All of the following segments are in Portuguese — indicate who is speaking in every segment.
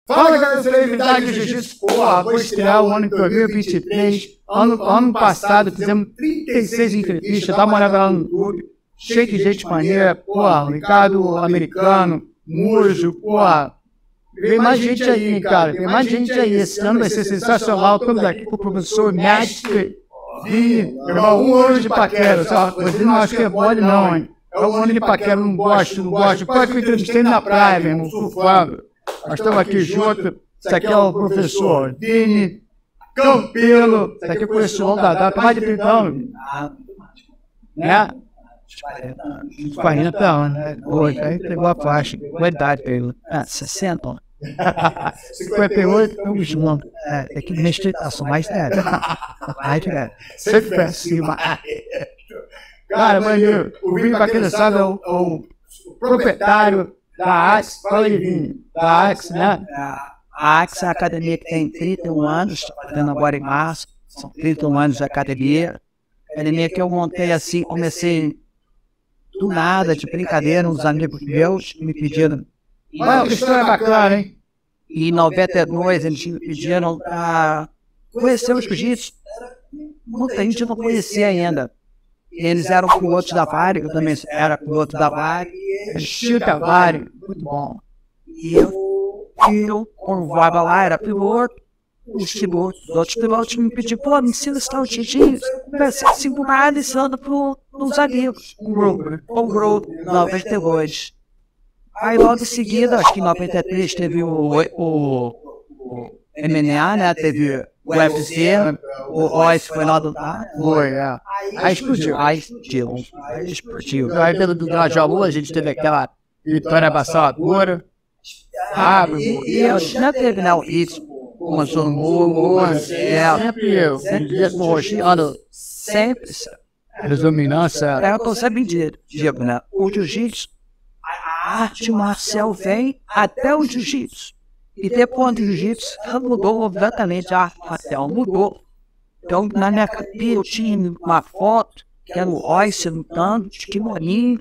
Speaker 1: Fala, galera, celebridade do Jiu-Jitsu. Porra, vou estrear o ano de 2023. Ano passado fizemos 36 entrevistas, dá uma olhada lá no YouTube. Cheio de gente maneira, porra, Ricardo Americano, Mujo, porra. Vem mais gente aí, cara, tem mais gente aí. Esse ano vai ser sensacional. Estamos aqui com o professor Mestre Vini. Um ano de paquera, só. Você não acha que é mole, não, hein? É um ano de paquera, não gosto. Quase que eu entrevistei na praia, meu irmão, surfando. Nós estamos aqui juntos. Esse aqui é o professor Vini Campelo. Esse aqui é o professor da data, mais de 30 anos. Né? 40 anos, né? Hoje, aí pegou a faixa. Qual idade, Pedro? 60. 58, estamos juntos. É que neste sou mais velho. Mais velho. Sempre pra cima. Cara, maneiro. O Vini, pra quem não sabe, é o proprietário da Axe. Fala aí, Vini. Da Axe, né?
Speaker 2: A Axe é a academia que tem 31 anos, está fazendo agora em março. São 31 anos de academia. Academia que eu montei assim, comecei do nada, de brincadeira, uns amigos meus me pediram.
Speaker 1: Olha que história bacana, hein?
Speaker 2: E em 92 eles me pediram para conhecer o jiu-jitsu. Muita gente não conhecia ainda. Eles eram pilotos da Varig, eu também era piloto da Varig.
Speaker 1: Chico Varig, muito bom.
Speaker 2: E eu voava lá, era piloto. Os outros pilotos me pediram, pô, me ensina esse tal de jiu-jitsu. Vai ser segurado ensinando pros amigos. O grupo, 92. Aí logo em seguida, acho que em 93 teve o MMA, né? Teve o UFC, o Royce foi lá do lado.
Speaker 1: Foi, é. Aí explodiu.
Speaker 2: Aí explodiu.
Speaker 1: Aí pelo do Grajaú a gente teve aquela vitória avassaladora.
Speaker 2: E eu já teve, né, o ritmo. Começou no sempre.
Speaker 1: Dominância.
Speaker 2: Eu tô sempre digo, né? O jiu-jitsu, a arte marcial vem até o jiu-jitsu. E depois do jiu-jitsu, mudou completamente a arte marcial, mudou. Então, na minha cabine, eu tinha uma foto, que era o Royce lutando, de kimoninho,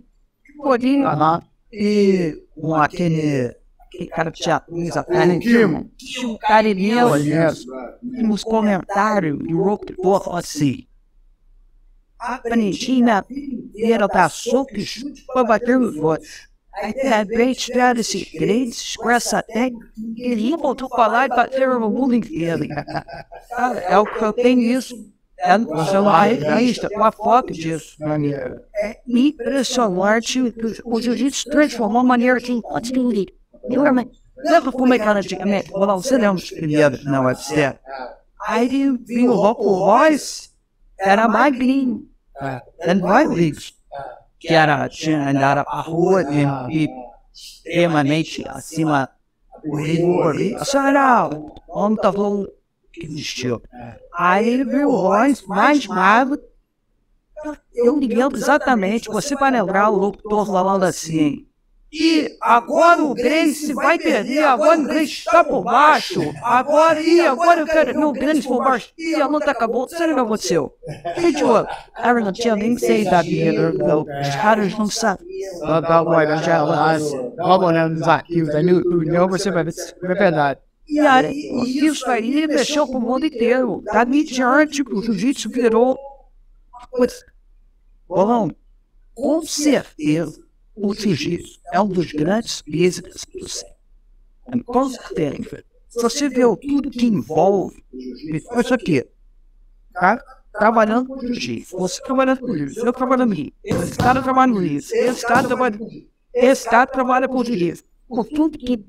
Speaker 2: e com aquele cara que tinha coisa, tinha um cara meu, nos comentários, e o locutor falou assim: aprendi na vida da soco e chute para bater nos outros. Aí, de repente, tiveram esses crentes com essa técnica, queriam voltar para lá e bater no mundo inteiro. Cara, é o que eu tenho isso. É no celular, revista, com a foto disso. É impressionante o jiu-jitsu transformou a maneira que continua. Lembra como é que era antigamente? Você lembra dos primeiros na UFC? Aí vinha o Royce, era magrinho, era mais que era a rua e extremamente acima do ritmo. Só era o homem tá falando que vestiu. Aí ele viu o Royce mais magro. Eu me lembro exatamente, você vai lembrar o locutor falando assim: e agora o Grace vai perder, agora o Grace está por baixo, agora eu quero ver o Grace por baixo, e a luta acabou, sabe o que aconteceu? Idiota, cara não tinha nem saído da vida, os caras não sabiam.
Speaker 1: Dá uma olhada nos arquivos, aí no YouTube você vai ver se é verdade.
Speaker 2: E aí, isso aí mexeu com o mundo inteiro, dali diante o jiu-jitsu virou uma coisa. Bom, com certeza. O jiu-jitsu é um dos grandes business do século. Com certeza. Se você vê tudo que envolve isso aqui, tá? Trabalhando com jiu-jitsu, você trabalhando com jiu-jitsu, eu trabalhando com jiu-jitsu, esse cara trabalha com jiu-jitsu, esse cara trabalha com jiu-jitsu, esse cara trabalha com jiu-jitsu, com tudo que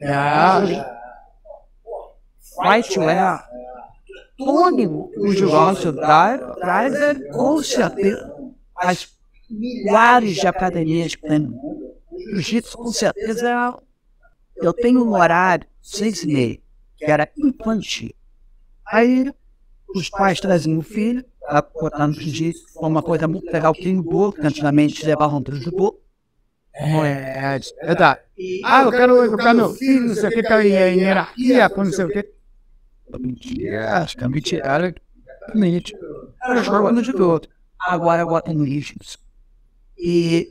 Speaker 2: fightwear, todo o jiu-jitsu traz com certeza as milhares de academias que tem no mundo. Jiu-jitsu, com certeza, eu tenho um horário 6h30, que era infantil. Aí, os pais traziam o filho, botar no jiu-jitsu, foi uma coisa muito legal, que mudou, que antigamente levavam para o judô.
Speaker 1: Verdade. Eu quero educar meu filho, não sei o que, quero em hierarquia, não sei o que.
Speaker 2: Acho que me tiraram, era jogando de outro. Agora eu boto no jiu-jitsu. E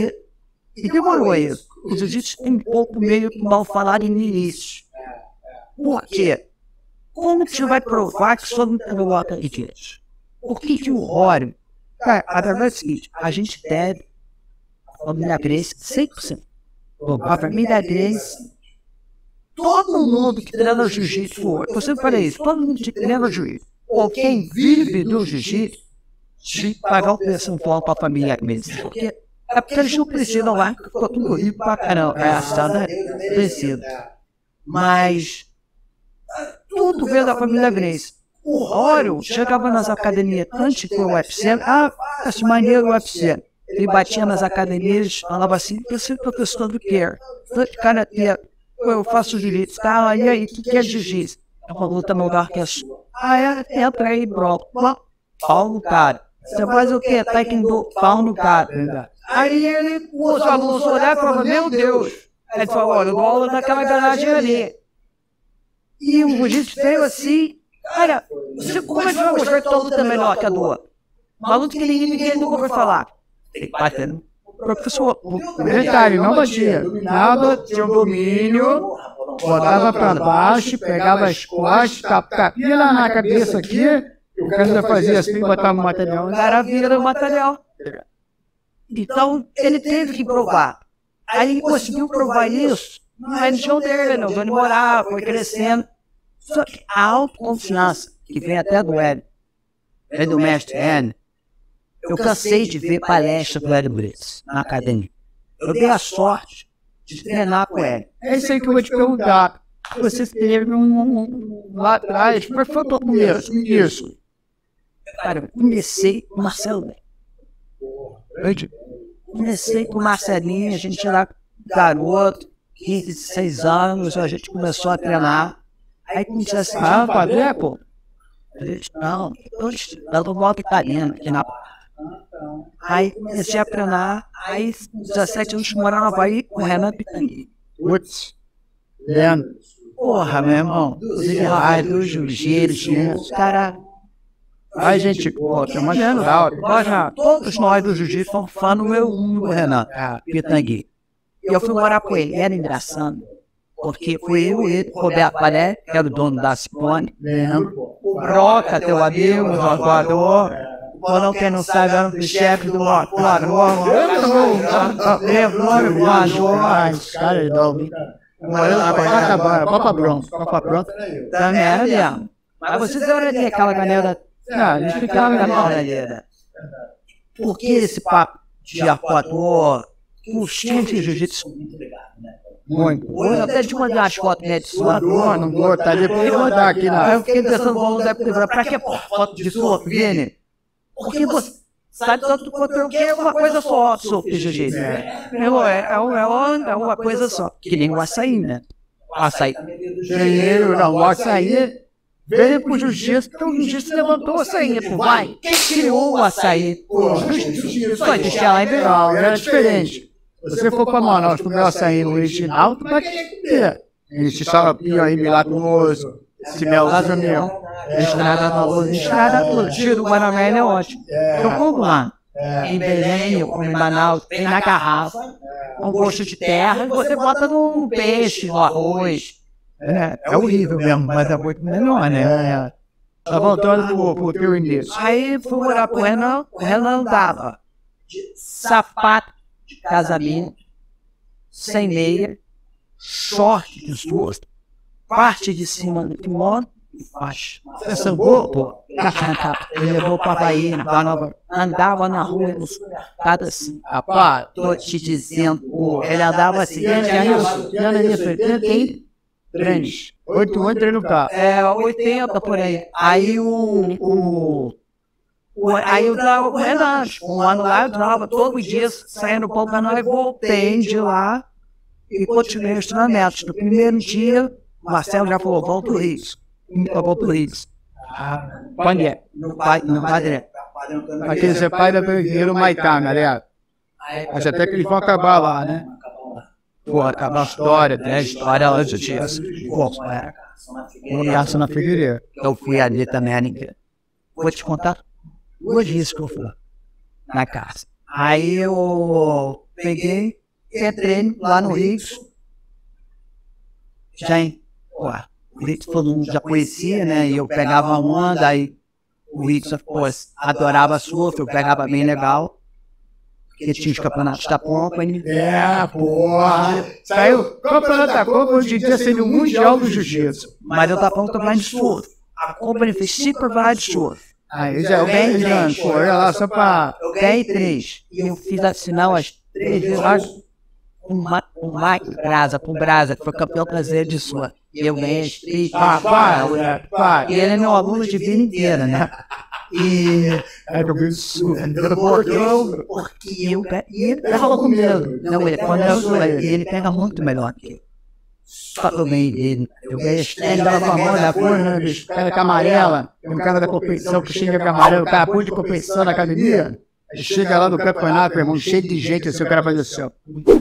Speaker 2: demorou isso. O jiu-jitsu tem um pouco meio que mal falado no início. Por quê? Como que você vai provar que só não pegou a disso? Por que o Rório? Cara, a verdade é o seguinte, a gente deve a família Grace 100%. A família Grace, todo mundo que treina jiu-jitsu, eu sempre falei isso, todo mundo que treina jiu-jitsu, ou quem vive do jiu-jitsu, de pagar o percentual para a família Grace. Porque eles não precisam lá, que ficou tudo rico pra caramba. A Sandra precisa. Mas tudo veio da família Grace. O Rório chegava nas academias antes do UFC, esse maneiro do UFC. Ele batia nas academias, falava assim, eu sou professor do quê? Karatê, eu faço jiu-jitsu, tá? E aí, o que é jiu-jitsu? É uma luta melhor que a sua. Entra aí, bro. Pau no cara. Você faz o quê? Taekwondo, pau no cara. Aí ele, os alunos olharam e falaram, meu Deus. Aí ele falou, olha, eu dou aula naquela garagem ali. E o jiu-jitsu veio assim, cara, como é que vai mostrar que tua luta é melhor que a do outro? Uma luta que ninguém nunca ouviu falar. Ele batendo. Professor,
Speaker 1: Detalhe, não batia. Nada, tinha um domínio, botava pra baixo, pegava as costas, tapia na cabeça aqui, o cara ainda fazia assim, botava o material.
Speaker 2: O cara vira o material. Então, ele teve que provar. Aí ele conseguiu provar isso na religião dele, não onde morava, foi crescendo. Só que a autoconfiança, que vem até do Hélio, vem do mestre Hélio, eu cansei de ver palestra do Hélio Brits na academia. Eu dei a sorte de treinar com ele.
Speaker 1: É isso aí que eu vou te perguntar. Você teve lá atrás, por favor, começo, isso.
Speaker 2: Cara, eu comecei com o Marcelo Bem. Comecei com o Marcelinho, a gente era garoto, 15, 16 anos, a gente começou a treinar. Aí comecei assim,
Speaker 1: padre, pô?
Speaker 2: Não, eu dando volta italiana aqui na barra. Aí comecei a treinar, aí 17 anos morando na Bahia com o Renan Pitangui.
Speaker 1: Putz, Leandro.
Speaker 2: Porra, meu irmão, os raios, do jiu-jitsu, os caras.
Speaker 1: Ai, gente, pô, tem uma geral.
Speaker 2: Todos nós do jiu-jitsu somos fã número 1 do Renan Pitangui. E eu fui morar com ele, era engraçado. Porque fui eu e ele, Roberto Palé, que era o dono da Ciclone. O Broca, teu amigo, o jogador. Ou quem não sabe, era o chefe do atuador. Lembrou o voador.
Speaker 1: Cara, ele dorme. Copa Bronx.
Speaker 2: Também era mesmo. Mas vocês eram ali aquela galera.
Speaker 1: Não, eles ficavam na
Speaker 2: galera. Por que esse papo de atuador? Os times de jiu-jitsu são muito legados, né?
Speaker 1: Muito.
Speaker 2: Eu até te mandar as fotos, né? De sua
Speaker 1: não vou, tá depois eu vou mandar aqui na.
Speaker 2: Aí eu fiquei pensando, vamos dar pra que foto de sua, Vini? Porque você sabe tanto quanto eu quero, é uma coisa só, surf de jiu-jitsu. É uma coisa só. Que nem o açaí, né? O açaí.
Speaker 1: O açaí veio pro jiu-jitsu, então o jiu-jitsu levantou o açaí, pô, vai.
Speaker 2: Quem criou o açaí?
Speaker 1: Só de lá em Beral, era diferente. Se você for pra Manaus comer o açaí original, tu vai querer comer. Esse xaropinho aí milagroso, esse melado meu.
Speaker 2: Estrada, tiro do Guanamé é ótimo. Eu como lá. Em Belém, eu como em Manaus, tem na garrafa, um gosto de terra, e você bota no peixe, no arroz.
Speaker 1: É horrível mesmo, mas é muito melhor, né? Tá voltando pro teu início.
Speaker 2: Aí fui morar pro Renan, o Renan dava de sapato de casamento, sem meia, short de suas, parte de cima do kimono e faixa.
Speaker 1: Você sambou, pô?
Speaker 2: Ele levou pra Bahia, andava na rua, no supermercado assim.
Speaker 1: Rapaz,
Speaker 2: Tô te dizendo, pô, ele andava assim.
Speaker 1: ano nisso, 83, 8 no carro.
Speaker 2: 80 por aí. Aí o Renan, um ano lá, eu treinava todo dia, saindo para o canal e voltei de lá e continuei os treinamentos. No primeiro dia, o Marcelo já falou, volta o Rio. Volta o Rio.
Speaker 1: Quando é?
Speaker 2: No Padre.
Speaker 1: Aquele seu pai da Pereira, o Maitá, galera. Acho até que eles vão acabar lá, né?
Speaker 2: Pô, acabar a história, tem a história lá de dias. Pô,
Speaker 1: na Figueiredo.
Speaker 2: eu fui ali também, vou te contar. Hoje isso que eu fui na casa. Aí eu peguei, entrei lá no Rio. Já, o o Rickson todo mundo já conhecia, né? E eu pegava a onda, aí o Rickson, pô, adorava surf, eu pegava bem legal. Porque tinha os campeonatos da Copa, ele...
Speaker 1: porra! Saiu campeonato da Copa, hoje em dia seria o Mundial do Jiu-Jitsu.
Speaker 2: Mas eu tava falando também de surf. A Copa ele fez Supervised Surf.
Speaker 1: Aí já eu ganhei grande, pô, olha lá, só pra...
Speaker 2: Eu ganhei 3. E eu fiz a final as 3 vezes com o Mike Brasa, com o Brasa, que foi campeão brasileiro de surf. E eu ganhei as 3.
Speaker 1: Para.
Speaker 2: E ele é meu aluno de vida inteira, né? E
Speaker 1: Eu vi surf,
Speaker 2: porque ele tava com medo. Não, ele quando eu sou ele pega muito melhor que eu. Só que eu ganhei dele. Eu ganhei as 3
Speaker 1: dava com a mão da porra, bicho, cara com amarela, tem um cara da competição que chega com amarelo, o cara pôs de competição na academia, aí chega lá no campeonato, meu irmão, cheio de gente, assim, o cara faz assim, ó.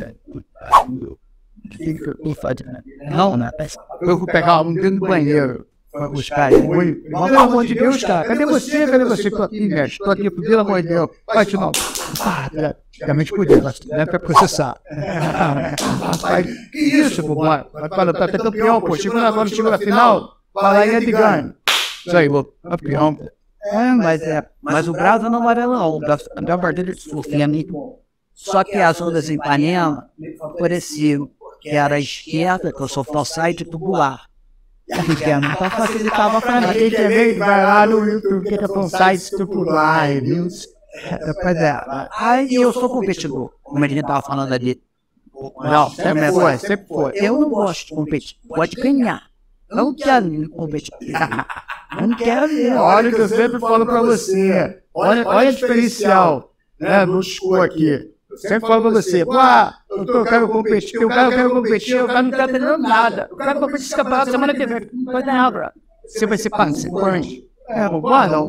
Speaker 2: Não, né?
Speaker 1: Eu vou pegar um dentro do banheiro. Os caras, pelo amor de Deus, cara, cadê você? Tô aqui, velho, tô aqui, pelo amor de Deus, vai te não. Realmente podia, mas não é pra processar. Que isso, pô, mano? Tá campeão, pô, chegou na final, fala aí, de ganho. Isso aí, pô, campeão, pô.
Speaker 2: Mas o Brasa não era não, a partida de surf é muito bom. Só que as ondas em Ipanema pareciam que era a esquerda, que eu sou falside tubular. Então facilitava pra mim.
Speaker 1: Quem quer ver, vai lá no YouTube, que é falside tubular, viu?
Speaker 2: Pois é. Aí eu sou competidor, como a gente estava falando ali.
Speaker 1: Não, sempre foi.
Speaker 2: Eu não gosto de competir, pode ganhar. Não quero competir. Não quero ver.
Speaker 1: Olha o que eu sempre falo pra você. Olha o diferencial, né, do school aqui. Eu sempre falo pra você, eu quero competir, o cara não tá treinando nada. O cara vai competir esse campeonato semana que vem. Não vai ganhar, bro. Você vai ser participante. Não.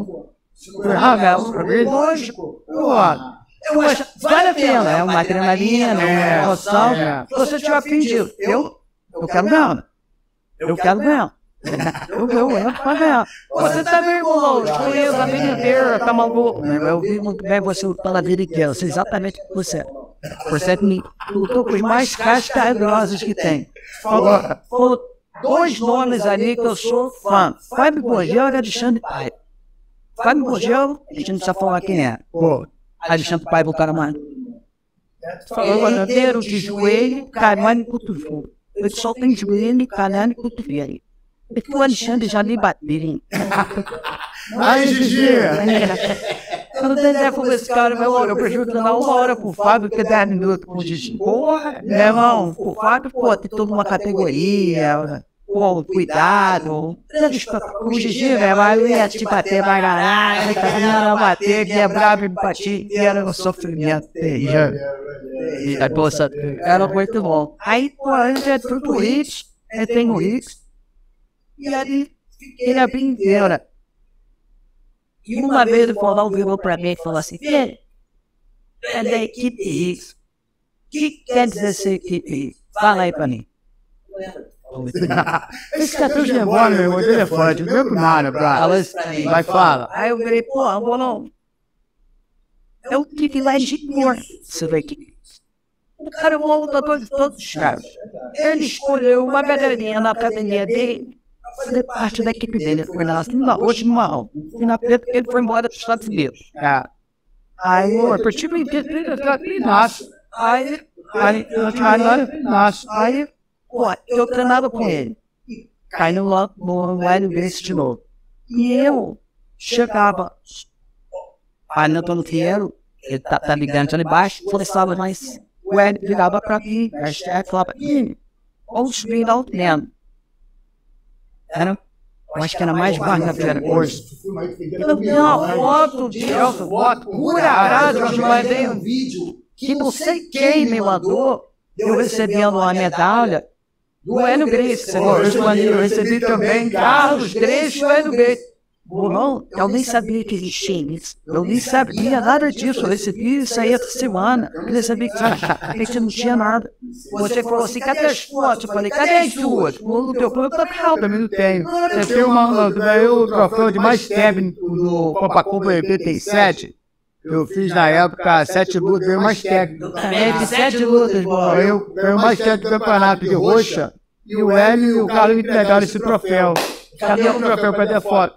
Speaker 2: Lógico. Eu acho, vale a pena, é uma adrenalina, é uma emoção. Se você tiver pedido, eu quero ganhar. Eu entro pra ganhar. Você tá meio louco, conheço a vida inteira, tá maluco. Eu vi muito bem você lutando a vida inteira, eu sei exatamente o que você é. Você lutou com os mais cascarosos que tem. Falou 2 nomes ali que eu sou fã. Fábio Borgel e Alexandre Paiva. Fábio Borgel, a gente não precisa falar quem é. Alexandre Paiva, o cara mais. Falou inteiro de joelho, canalha e cotovelo. Eu só tenho joelho, canalha e cotovelo. Porque o Alexandre já me bateu.
Speaker 1: Aí, Gigi!
Speaker 2: Eu não tenho com esse cara, meu irmão. Eu prefiro treinar 1 hora pro Fábio que 10 minutos com o Gigi. Porra, meu irmão, o Fábio, pô, tem toda uma categoria, pô, cuidado. O Gigi, meu irmão, eu ia te bater pra caralho, ia bater, quebrar, me bater, e era um sofrimento terrível. E a bolsa era muito bom. Aí, pô, a gente é tudo Hicks, tem o Hicks. E ali, fiquei a vida inteira. E uma vez o Formal virou pra mim e falou assim, filho, é da equipe Hicks. O que quer dizer ser equipe Hicks? Fala aí pra mim.
Speaker 1: Esse cartão de memória, meu irmão, ele é forte, não é com nada, brother. Vai, fala.
Speaker 2: Aí eu virei, pô, não. É o que vai de cor, você vai equipe Hicks. O cara é um lutador de todos os caras. Ele escolheu uma galerinha na academia dele, fazer parte da equipe dele. Foi na hoje não. E na preta ele foi embora dos Estados Unidos. Aí eu parti pra Aí, pô, eu treinava com ele. Cai no Hélio Gracie de novo. E eu chegava. Aí no Antônio Fierro, ele tá ligando ali embaixo, forçava mais. O Hélio virava pra mim, falava, vamos subir lá o treino. Eu acho que era mais bacana hoje. Foto, por acaso, eu mandei um vídeo que não sei quem me mandou, eu recebendo uma medalha do Hélio Gracie. Eu recebi também Carlos Gracie e o Hélio Gracie. Não, eu nem sabia que existia isso. Eu nem sabia nada disso. Eu recebi isso aí essa semana. Eu recebi que não tinha nada. Você falou assim, cadê as fotos? Eu falei, cadê as suas? No teu plano tá calmo.
Speaker 1: Também não tenho. Você tem o troféu de mais técnico do Copa 87. Eu fiz na época 7 lutas, veio mais técnico.
Speaker 2: Também de 7 lutas,
Speaker 1: eu mais técnico do campeonato de roxa. e o Hélio e o Carlos me entregaram esse troféu. Cadê o troféu pra ter foto?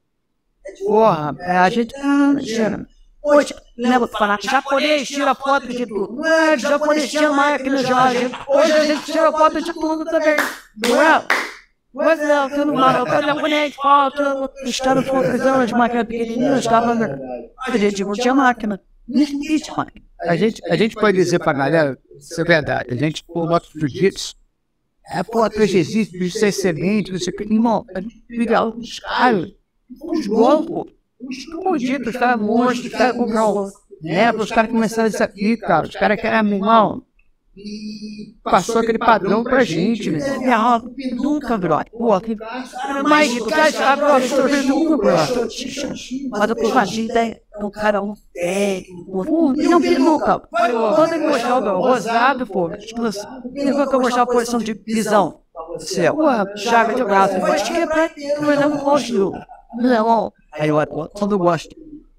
Speaker 2: Porra, a gente tira. Hoje, lembra que falar, japonês tira foto de tudo. Não é, japonês tinha máquina já. Hoje a gente tira foto de tudo também. Não é? Pois é, eu não falo, o japonês foto, os caras foram as máquinas pequenininhas, a gente não tinha máquina. Não existe máquina.
Speaker 1: A gente pode dizer pra galera, isso é verdade, a gente, o nosso jiu-jitsu, foto exercício, isso é excelente, você tem irmão, a gente liga os caras, os loucos, os comuditos, os caras monstros, os caras compraram, os caras começaram isso aqui, cara, os caras que eram irmão, e passou aquele padrão pra gente, né?
Speaker 2: Nunca, brother. Pô, que mais de 10 caras, nunca, brother. Mas eu tô fazendo ideia, o cara técnico, não vi nunca. Quando ele mostrar o rosado, pô, ele vai mostrar a posição de visão. Céu, chave de braço, mas que é pra ter, mas não gosto. Não, aí eu quando eu gosto.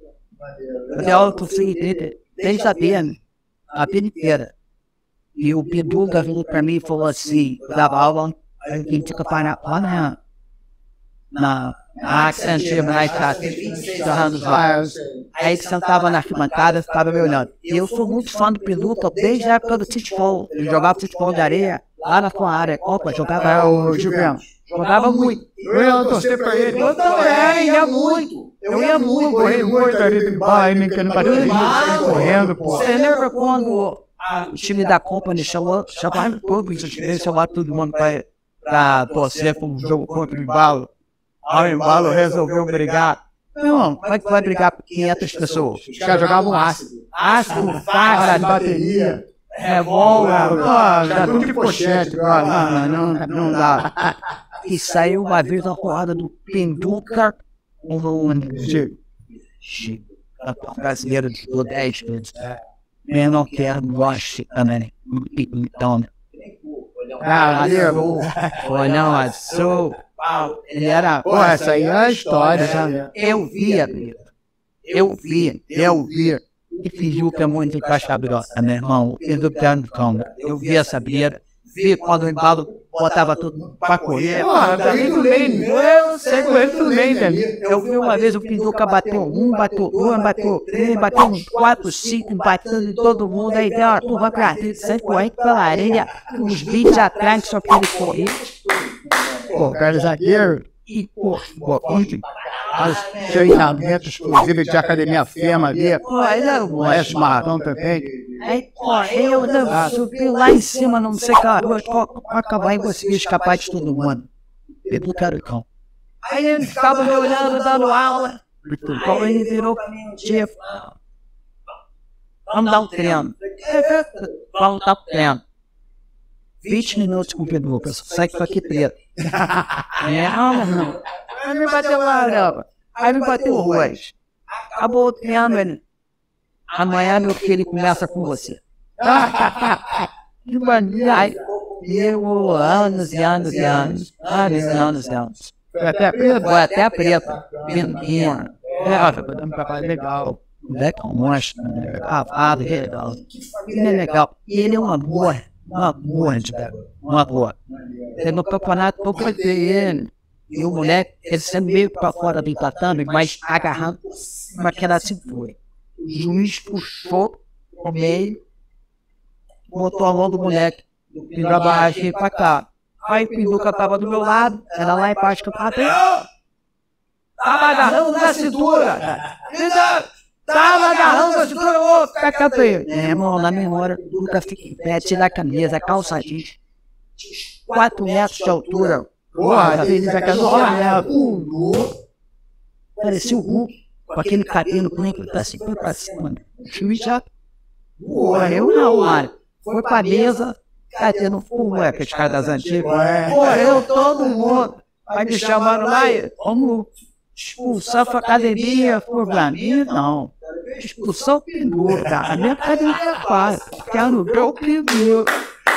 Speaker 2: Eu consegui entender, sem saber, a vida inteira. E o Pinduca veio pra mim e falou assim, dava aula, a gente fica parado lá na Accenture, mais anos lá. Aí ele sentava na arquibancada, ficava me olhando. E eu sou muito fã do Pinduca desde a época do futebol. Ele jogava futebol de areia, lá na sua área. Opa, jogava o Gilberto. Jogava muito.
Speaker 1: Eu ia torcer pra ele.
Speaker 2: Eu também, ia muito. Eu ia muito.
Speaker 1: Corri muito ali do bairro, que não bateu correndo, pô.
Speaker 2: Você lembra quando o time da Company chamava todo isso, chamava todo mundo pra torcer para um jogo contra o Embalo? Aí o Embalo resolveu brigar. Não, como é que vai brigar por 500 pessoas?
Speaker 1: Os caras jogavam ácido.
Speaker 2: Ácido, faixa,
Speaker 1: bateria,
Speaker 2: revólver,
Speaker 1: já tudo de pochete,
Speaker 2: não dá. E saiu uma vez na porrada do Pinduca, brasileiro de 10 vezes. Eu não quero, gosto também. Então, foi não, azul. Ele era.
Speaker 1: Pô, essa aí é a história, sabe?
Speaker 2: Eu via. E fingiu que é muito encaixabrota, meu irmão. Eu vi essa beira. Vi quando o Embalo botava tudo pra correr.
Speaker 1: Eu sei correr tudo bem, velho.
Speaker 2: Eu vi uma vez o Pinduca bateu um, bateu dois, bateu três, bateu uns 4, 5, batendo em todo mundo. Aí deu uma turma pra dentro, sempre correndo pela areia, uns 20 atrás, só que ele corria.
Speaker 1: Pô, cara, zagueiro. E, pô, treinamento exclusivo de academia FEMA ali.
Speaker 2: Pô, aí não,
Speaker 1: conhece o Marrão também.
Speaker 2: Aí, pô, eu subi lá em cima, não sei, cara, eu acabar e conseguir escapar de todo mundo. Eu não quero, então. Aí ele ficava me olhando, dando aula. Aí ele virou pra mim um dia, vamos dar um treino. Vamos dar um treino. 20 minutos com o Pinduca, sai com aqui preto. Não. Aí me bateu lá, aí me bateu hoje. Acabou o treino, ele. Amanhã meu filho começa com você. Que maneiro. Eu, anos e anos. Foi até preta. Menina. Legal. Legal, monstro. Legal. Ele é legal. E ele é um amor de bebê. Um amor. No campeonato, eu fazer ele. E o moleque, ele sendo meio pra fora do tatame, mas agarrando aquela cintura. O juiz puxou o meio, botou a mão do moleque, virou a barragem pra cá. Aí o Pinduca tava do meu lado, era lá embaixo que eu tava. Tava agarrando na cintura! Tava agarrando na cintura, ô, fica quieto aí. Irmão, na minha hora, o Pinduca fica em pé, tira a camisa, calça jeans, 4 metros de altura.
Speaker 1: Porra, ele já casou,
Speaker 2: parecia o Hulk, com aquele cabelo branco, tá assim, foi pra cima. O juiz já morreu na hora. Foi pra mesa, catendo fumo, aqueles caras das antigas. Morreu todo mundo. Aí me chamaram lá, vamos expulsar a academia, por pra mim, não. Expulsão o Pinduca, a minha academia é fácil. Quero ver o Pinduca.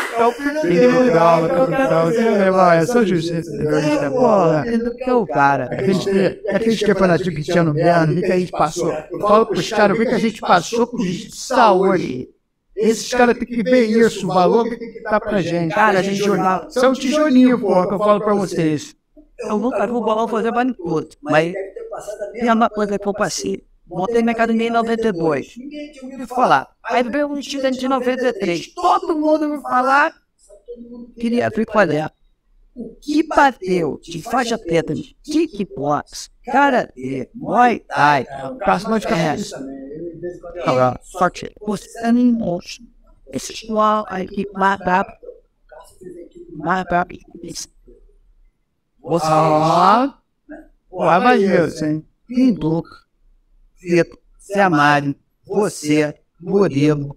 Speaker 1: É só justiça.
Speaker 2: Pinduca é o cara.
Speaker 1: Aqueles campeonatos que tinha no Berno, o que a gente passou? Eu falo pros caras, o que a gente passou com saúde. Esses caras têm que ver isso, o valor que tem que dar pra gente. Cara, a gente jornal. São tijolinho, porra, que eu falo pra vocês.
Speaker 2: Eu nunca vi o bolão fazer mais tudo, mas tem uma coisa que eu passei. Montei minha academia em 92. Ninguém tinha ouvido falar. Aí veio um estudante de 93. Todo mundo me falar. Queria ver qual é. O que bateu de faixa preta de kickbox, karatê, muay thai, próximo de carreira. Sorte. Você não mostra. Esse pessoal aí mais rápido. Você
Speaker 1: imagina, sim.
Speaker 2: Pinduca, Vitor, Zé Mário, você, Murilo,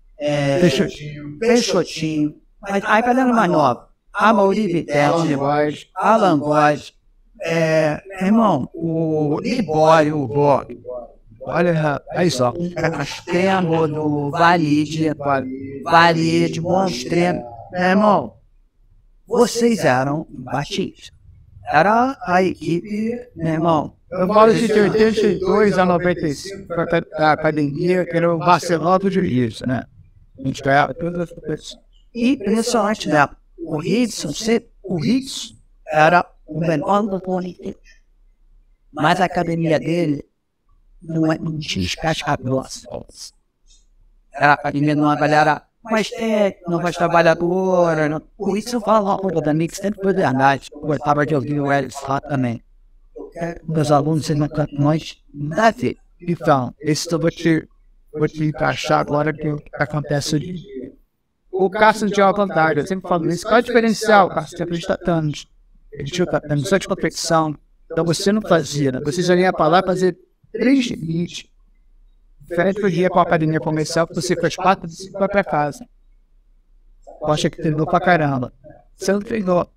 Speaker 2: Peixotinho, mas aí vai dando mais nova. A Mauri Vitelli, Alan Góes, irmão, o Libório, o Bob. Olha, aí só. Extremo do Valide, bons treinos. Irmão, vocês eram batistas. Era a equipe, meu irmão.
Speaker 1: Eu falo de 82 a 95 para a academia, que era o Barcelona do Jiu-Jitsu, né? A gente ganhava todas as coisas.
Speaker 2: E principalmente, né? O Rickson era o menor do mundo. Mas a academia dele não tinha escachadores. Era a academia de uma galera mais técnica, mais trabalhadora. Por isso eu falo uma coisa da mim que sempre foi verdade. Eu gostava de ouvir o Ellis lá também. Meus alunos nós nada a ver.
Speaker 1: Então, esse eu vou te encaixar agora que acontece hoje em dia. O Cássio tinha uma vantagem, eu sempre falo isso. Qual é o diferencial? O Cássio tinha 30 anos. Ele tinha tatanos de competição. Então você não fazia, né? Você já ia para lá fazer 3 limites. Diferente do dia com a academia comercial, que você faz 4 e 5 vai para casa. Poxa, que treinou pra caramba. Você não treinou.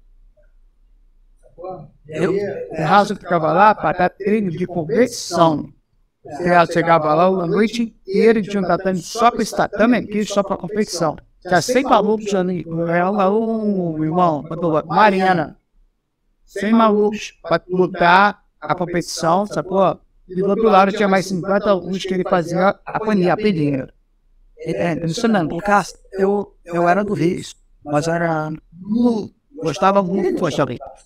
Speaker 1: O Raso ficava lá para dar treino de competição. Você chegava lá a noite inteira e tinha um tatame só para esse tatame aqui, só para competição. Já 100 malucos ali, irmão, Marina. 100 malucos para lutar a competição, sacou? E do outro lado tinha mais 50 alunos que ele fazia a peninha. Isso não, por causa, eu era do Rio, mas gostava muito de você.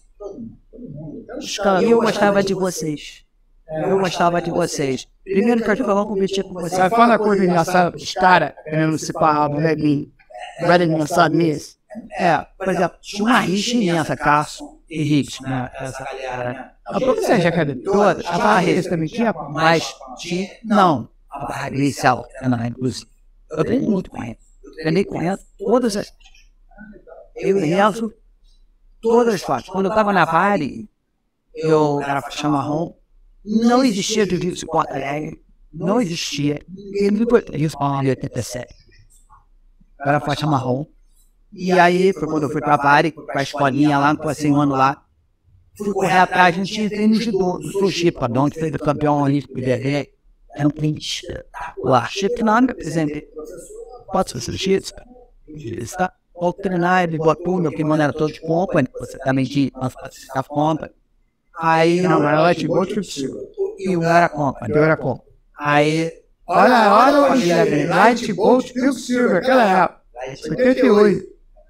Speaker 1: Eu gostava de vocês. Primeiro que eu estava competindo com vocês. Sabe quando a coisa engraçada, os caras querendo se parar, né? Vai engraçado nisso.
Speaker 2: Por exemplo, tinha uma rixa imensa, Cássio e Rick, né? Essa galera, né?
Speaker 1: A profissão já cadê toda? A barra rixa também tinha?
Speaker 2: Mas tinha, não. A barra rixa, inclusive. Eu treinei muito com ela. Treinei com ela todas as. Eu e Elso, todas as faixas. Quando eu estava na Vale, eu era faixa marrom. Não existia jiu-jitsu em Porto Alegre. Não existia. Ele me botou isso em 87. Eu era faixa marrom. E aí, foi quando eu fui pra Vale, pra escolinha lá, passei um ano lá. Fui correr atrás, a gente tinha treino de sushi, perdão, que fez o campeão olímpico de BR. Era um treino espetacular. Chip nada, por exemplo. Pode ser sushi, tá? Vou treinar, ele botou, meu kimono era todo de company, você também tinha a company. Aí,
Speaker 1: não, era Lightbolt
Speaker 2: e eu era company. Aí,
Speaker 1: olha, Lightbolt Quicksilver, aquela época. 78.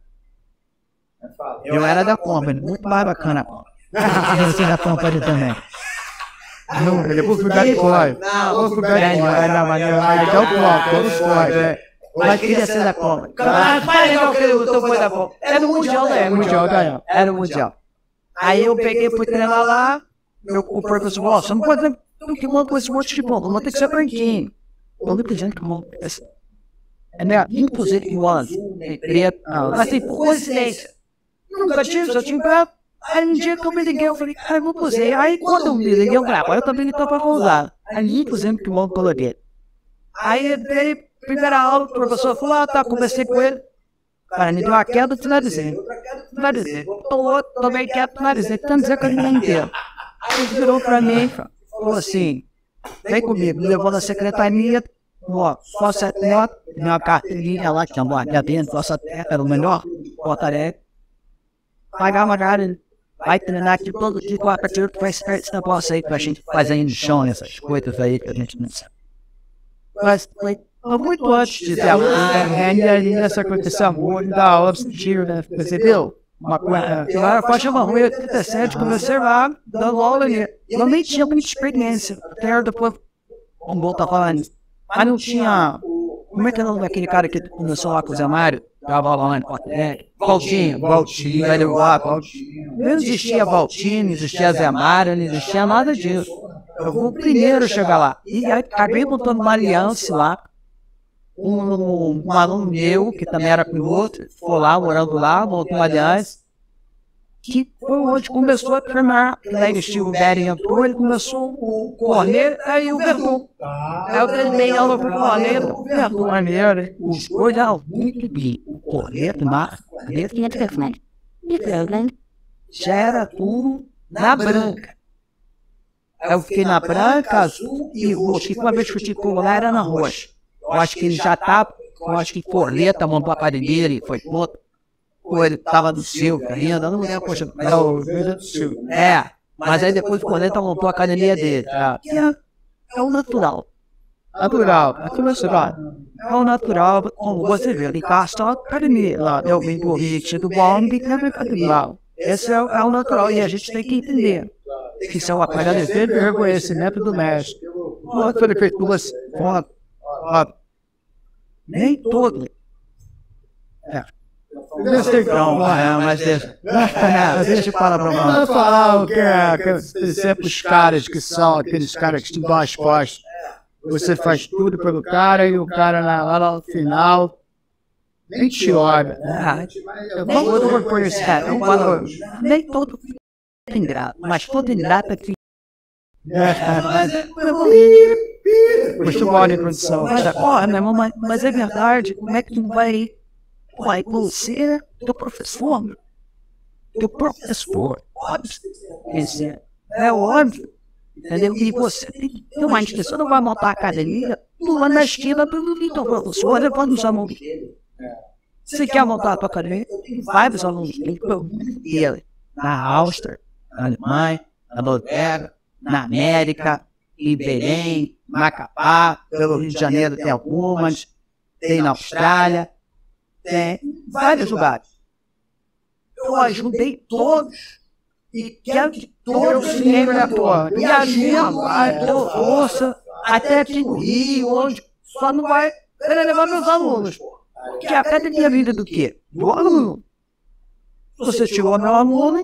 Speaker 2: Eu era da company, muito mais bacana a company. Você era da company também.
Speaker 1: Não, depois fui dar colar. Não, fui dar colar, na maneira, mas dá o colar, todos colar,
Speaker 2: Mas queria ser da company. Mas legal que ele lutou foi da company. Era no Mundial da época. Era no Mundial. Aí eu peguei, fui treinar lá, o professor falou, você não pode ter um kimono com esse monte de ponto, não tem que ser branquinho. Eu não pedi kimono. Inclusive kimono, preto, mas tem coincidência. Nunca tive, só tinha pra... Aí um dia que eu me liguei, eu falei, eu não pusei. Aí quando eu me liguei, eu falei, agora eu também estou pra usar. Aí inclusive kimono colorido. Aí veio primeira aula, o professor falou, tá, conversei com ele. Cara, me deu uma queda, finalizei. Tomei queda, finalizei. Tentando dizer que eu não inteiro. Aí ele virou pra mim, falou assim, vem comigo, me levou na secretaria, ó, só 7 metros, minha carteirinha lá, que tinha uma dentro, nossa terra, era o melhor, Porto Alegre. Pagava cara, vai treinar aqui todo dia, quarta-feira, tu vai esperar esse negócio aí pra gente fazer no chão, essas coisas aí que a gente não sabe. Mas, muito antes de ter a ali nessa aconteceu muito da obstetrícia, né? Percebeu? Uma faixa marrom em 87, comecei lá, dando aula ali. Eu nem tinha muita experiência, até depois, como vou estar falando, mas não tinha. Como é que é o nome daquele cara que começou lá com o Zé Mário? Tava lá no Valtinho, velho lá, Valtinho. Não existia Valtinho, não existia Zé Mário, não existia nada disso. Eu vou primeiro chegar lá. E aí, acabei botando uma aliança lá. Um aluno meu, que também era piloto, foi lá, morando lá, voltou aliás, que foi onde começou a treinar. Aí o Gary entrou, ele começou o corner, aí o Verdun. Aí eu treinei aula para o corner, o Verdun, os dois eram muito bem. O corner, mas o corner tinha telefone. Já era tudo na branca. Aí eu fiquei na branca, azul e roxo. E uma vez que eu tive lá era na roxa. Eu acho que ele já estava, eu acho que Corneta montou a academia, ele foi outro. Ou ele estava do Silvio ainda, não lembro, poxa. Mas aí depois o Corneta montou a academia dele. É o natural. Natural, é o natural, como você vê, ele gasta a academia lá, eu vim do ritmo do bom, tem que ter academia. Esse é o natural e a gente tem que entender. Isso é uma coisa de reconhecimento do mestre. Uma prefeitura, nem todo. Mas deixa eu falar pra você.
Speaker 1: Vou falar o que é sempre os caras que são aqueles caras que te dão as costas. Você faz tudo pelo cara e o cara lá no final nem te olha.
Speaker 2: Vamos conhecer. Nem todo é ingrato, mas todo ingrato é que.
Speaker 1: Você mora em condição.
Speaker 2: Mas é verdade, como é que tu vai você, teu professor, óbvio, é óbvio, entendeu? E você tem que ter uma inscrição, não vai montar a academia, tu lá na esquina, teu professor, levando os alunos dele. Você quer montar a tua academia? Tem vários alunos dele, na Áustria, na Alemanha, na Noruega, na América, em Belém, Macapá, pelo Rio de Janeiro tem algumas, tem na Austrália, tem vários lugares. Eu ajudei todos e quero que todos se lembrem da tua. E ajuda a tua força até aqui no Rio, onde só não vai levar meus alunos. Porque a academia vida do quê? Do aluno. Você tirou meu aluno,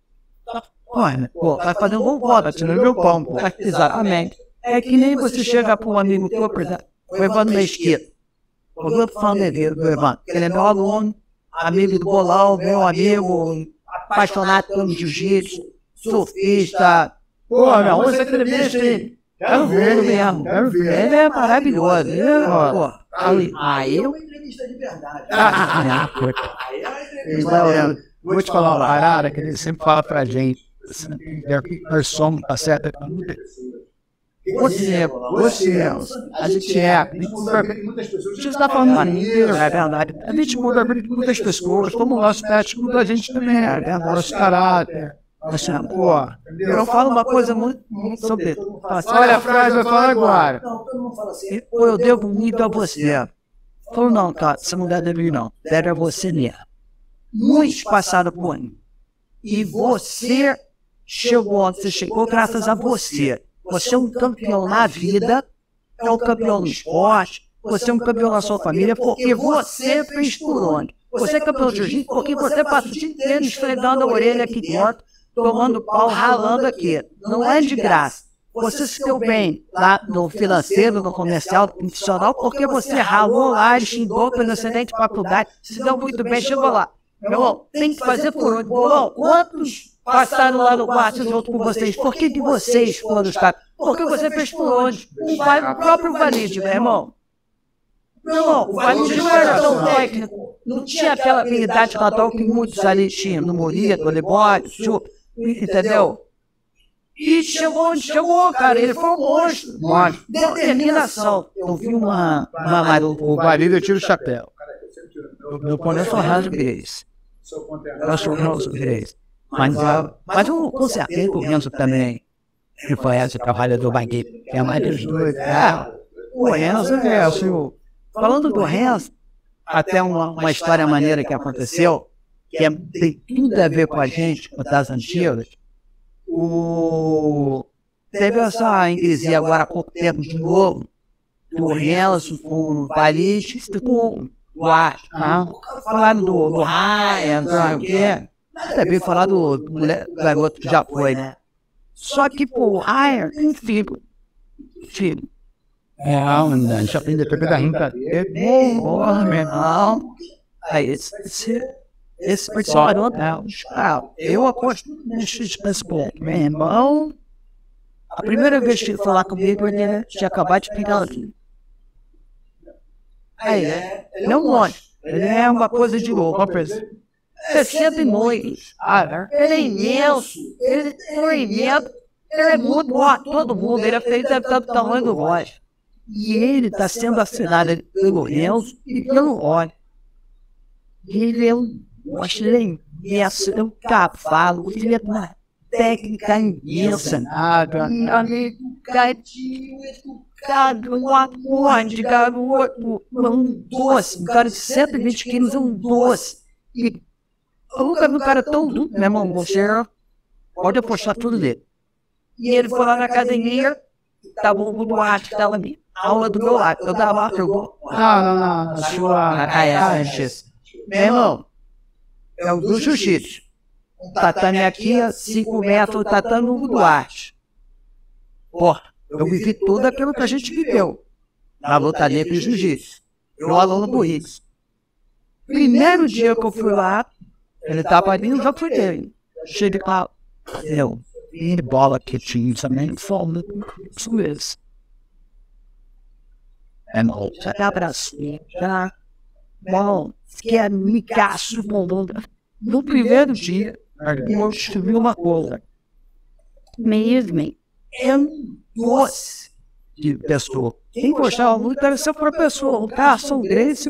Speaker 2: vai fazer um voto, tirando meu pão. Exatamente. É que nem você chega para um amigo teu, por exemplo, o Evandro Mesquita. O grupo família do Evandro. Ele é meu aluno, amigo do Bolão, meu amigo, apaixonado pelo jiu-jitsu, surfista. Onde você entrevista ele? Quero ver ele mesmo, quero ver. Ele é maravilhoso. Aí eu entrevista de verdade.
Speaker 1: Vou te falar uma parada que ele sempre fala pra gente. Nós somos, tá certo? Você, a gente está falando a nível, é verdade. A gente muda muitas pessoas, como o nosso pet muda a gente também, é nosso caráter. Eu falo uma coisa muito sobre isso. Olha a frase, vai falar agora.
Speaker 2: Todo mundo fala assim, eu devo muito a você. Falou, não, cara, você não deve mim, não. Deve a você mesmo. Muitos passaram por mim. E você chegou graças a você. Você é um campeão na vida, é um campeão no esporte, você é um campeão na sua família, porque você fez por onde? Você é campeão de jiu-jitsu porque você passa o dia inteiro esfregando a orelha aqui dentro, tomando pau, ralando aqui. Não é de graça. Você se deu bem lá no financeiro, no comercial, no profissional, porque você ralou lá, xingou pela excelente faculdade, se deu muito bem, chegou lá. Meu irmão, tem que fazer por onde? Bolão, quantos passaram lá no quarto junto com vocês? Por que vocês foram os caras? Porque você fez por onde? O próprio Valide, meu irmão. Meu irmão, o Valide não era tão técnico, não tinha aquela habilidade natural que muitos ali tinham, no Morito, no Lebode, entendeu? E chegou onde chegou, cara, ele foi um monstro. Determinação. Eu vi uma
Speaker 1: o Valide, eu tiro o chapéu.
Speaker 2: Eu conheço a Rádio Grace. Eu sou o Grace. Mas eu com certeza conheço também. Ele conhece o trabalho do Baguete, que é mais dos dois. O Enzo, falando do resto, até uma história maneira que aconteceu, que tem tudo a ver com a gente, com as antigas. Teve essa ingresia agora há pouco tempo de novo, do Renzo com o Paris, com o Ar. Falaram do Ryan, não sei o quê. Também falar do garoto que já foi, né? Só que, pô, o Ryan tem filho.
Speaker 1: Já tem depois da rinca dele.
Speaker 2: Porra, meu irmão. Aí, esse pessoal não. Eu aposto nesses pessoas. Meu irmão, a primeira vez que ele falar comigo, ele tinha acabado de pegar aqui. Aí, não gosto. Ele é uma coisa de louco, uma coisa. 60 noites. Ele é imenso. Ele é imenso. Ele é muito bom. Todo mundo. Ele fez do tamanho do Roger. E ele está sendo assinado pelo Renzo e pelo Roger. Ele é um imenso. É um cavalo. Ele é uma técnica imensa. Uma porra de garoto. Um doce. Um cara de 120 quilos é um doce. E eu nunca vi um cara tão duro, meu irmão. Você pode apostar tudo dele. E ele foi lá na academia, tava o Duarte, que tava ali. A aula do meu lado. Eu dava, eu vou.
Speaker 1: Não. Sua.
Speaker 2: Meu irmão, é o do jiu-jitsu. O tatame aqui é 5 metros, o tatame do Duarte. Porra, eu vivi tudo aquilo que a gente viveu. Na luta livre e jiu-jitsu. Eu aluno do Riggs. Primeiro dia que eu fui lá, ele tava ali, eu já fui dele. Cheguei lá, e bola que tinha também, fome, isso mesmo. Não, já dá abraço, já. Bom, quer me caço, no primeiro dia, eu escrevi uma coisa. Mesmo, é um doce de pessoa. Quem gostava muito era ser uma pessoa, o caço, o Grace,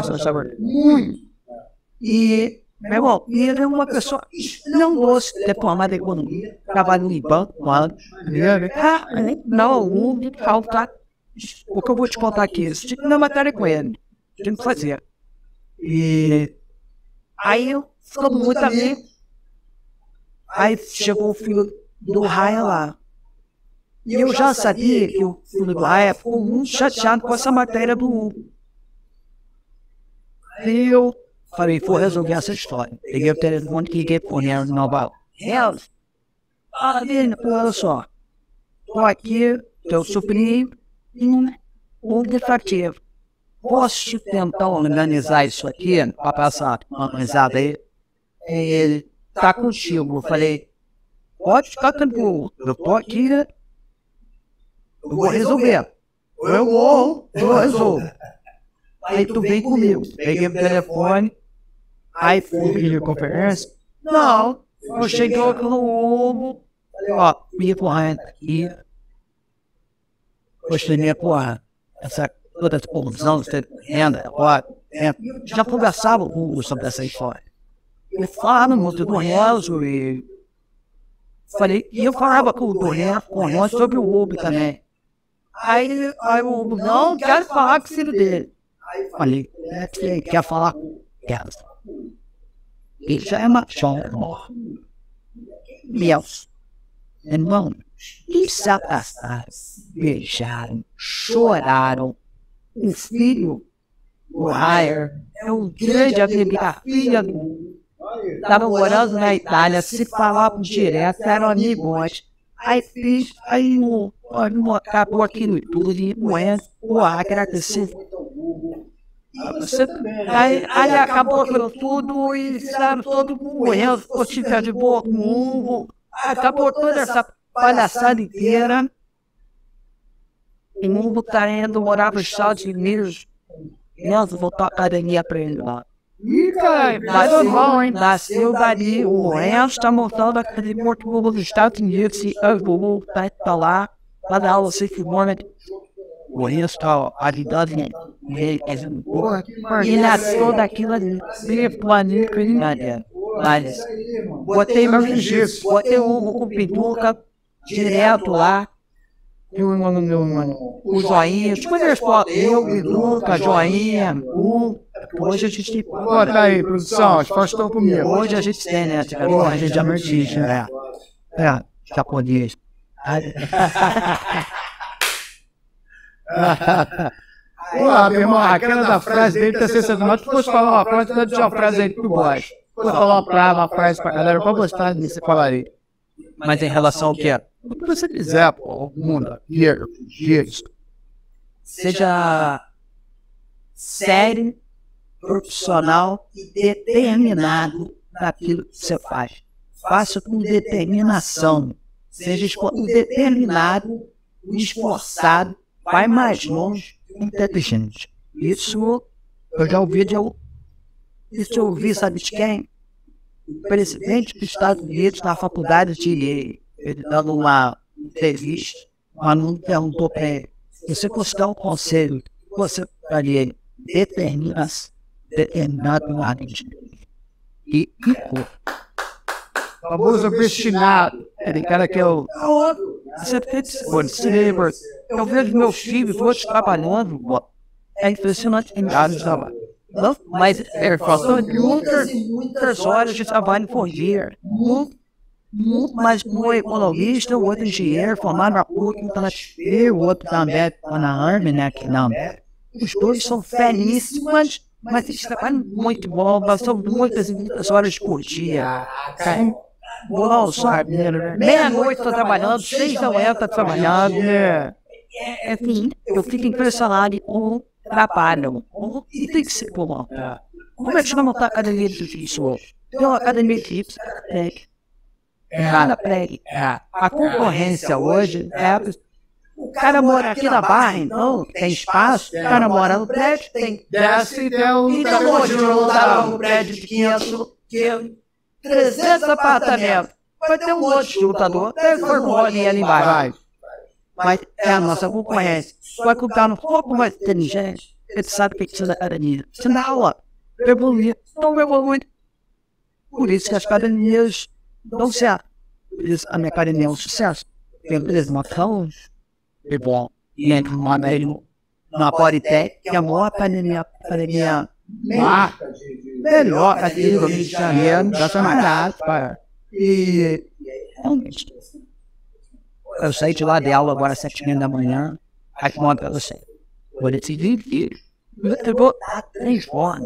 Speaker 2: e, meu irmão, ele é uma pessoa não doce, diplomada de economia, trabalha em banco, não falta. O que eu vou te contar aqui, isso tinha que dar matéria com ele, tinha que fazer. E aí eu ficamos muito amigos. Aí chegou o filho do Ryan lá. E eu já sabia que o filho do Ryan ficou muito chateado com essa matéria do Hugo. Aí eu falei, vou resolver essa história. Peguei o telefone e liguei pro Nero de Nova York. Olha só. Tô aqui, teu sobrinho, um defativo. Posso te tentar organizar isso aqui, para passar uma mesada aí? Ele tá contigo. Eu falei, pode ficar tranquilo, eu tô aqui, eu vou resolver. Eu resolvo. Aí tu vem comigo. Peguei o telefone, aí fui videoconferência. Não, eu cheguei aqui no Hugo, falei, ó, minha corrente aqui. Gostei minha porra, toda essa confusão, você renda, já conversava com o Hugo sobre essa história. Ele falava muito do Renzo e falei, e eu falava com o Renzo sobre o Hugo também. Aí o Hugo, não, quero falar com o filho dele. Falei, quer falar com o Renzo? Ele já é machão, meus irmãos, eles se abraçaram, beijaram, choraram. O filho, o Ryan, é um grande amigo da filha do Hugo. Estava morando na Itália, se falavam direto, eram amigos. Aí acabou aquilo tudo e o agradeceu. Aí acabou aquilo tudo e fizeram todo mundo, ficou ficar de boa com o Hugo. Acabou toda essa palhaçada inteira. E o Hugo tá indo morar nos Estados Unidos. Nossa, vou tocar academia pra ele lá.
Speaker 1: Ih, cara,
Speaker 2: nasceu dali. O Renzo tá montando a academia nos Estados Unidos. E o Hugo tá lá pra dar aula de figura. O Renzo tá ajudando ele. E nasceu daquilo ali. Mas botei meu registro, botei o Hugo com pintuca direto lá. O Joinha, tipo, eu, Biluca, Joinha, hoje a gente...
Speaker 1: Bota aí, produção, afastou comigo.
Speaker 2: Hoje a gente tem, né? A gente é artista, né? Japonês.
Speaker 1: Pô, meu irmão, aquela da frase dele tá sensacional. Tu fosse falar uma frase, tu tinha uma frase aí que tu gosta. Fosse falar uma frase pra galera, pra gostar disso, você falaria.
Speaker 2: Mas em relação ao que é?
Speaker 1: O que você quiser, pô, o mundo, dias.
Speaker 2: Seja sério, profissional e determinado naquilo que você faz. Faça com determinação. Seja determinado, esforçado, vai mais longe, inteligente. Isso eu já ouvi isso eu ouvi, sabe de quem? O presidente dos Estados Unidos na faculdade de Yale, ele dando uma entrevista, um aluno perguntou para ele: você considera um conselho, você faria determinado na e
Speaker 1: Famoso obstinado. Ele cara que eu...
Speaker 2: Eu vejo meus filhos todos trabalhando, é impressionante em áreas de trabalho. Mas são muitas horas de trabalho por dia. Muito mais um economista, o outro engenheiro, formado na PUC, tá na XP, o outro também tá na Army, né? Que não. Os dois são felíssimos, mas eles trabalham muito bom, são muitas horas por dia. Não, sabe? Meia-noite tá trabalhando, 6 da manhã tá trabalhando. Enfim, eu fico impressionado com trabalham. E tem que ser bom. Como é que chama a academia de jiu-jitsu? Tem uma academia de jiu-jitsu, cada prédio. A concorrência hoje é... O cara mora aqui na Barra, então tem espaço. O cara mora no prédio, tem...
Speaker 1: Desce e tem um...
Speaker 2: Então hoje eu dava um prédio de 300 apartamentos. Vai ter um outro lutador, deve formar ali embaixo. Mas é a nossa concorrência. Só que o cara um pouco mais inteligente, ele sabe o que precisa da academia. Você dá aula, evoluir, não evolui. Por isso que as academias dão certo. Por isso a minha academia é um sucesso. Tem transformação, é bom. E entra no Américo, na Bodytech, que é a maior academia melhor aqui do Rio de Janeiro, da Zona Norte, cara. E realmente, eu saí de lá de aula agora às 7h30 da manhã, aí como pra você. Vou decidir, eu vou dar 3 horas,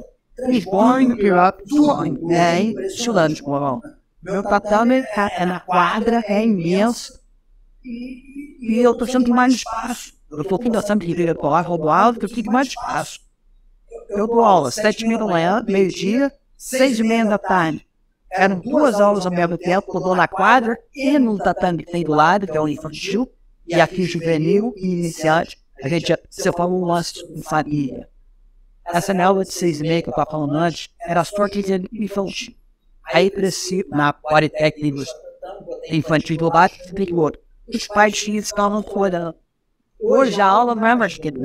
Speaker 2: é impressionante, moral. Meu tatame é na quadra, é imenso, e eu tô precisando de mais espaço. Eu tô pensando em vir para lá, roubo alto, eu preciso de mais espaço. Eu dou aula 7h30 da manhã, meio-dia, 6h30 da tarde. Eram 2 aulas ao mesmo tempo, eu dou na quadra e no tatame que tem do lado, que é o infantil, e aqui juvenil e iniciante. A gente, você falou um lance de família. Essa minha aula de 6h30 que eu estava falando antes, era só que infantil. Aí cresci na Bodytech infantil do lado e tem outro. Os pais estavam fora. Hoje a aula não é mais que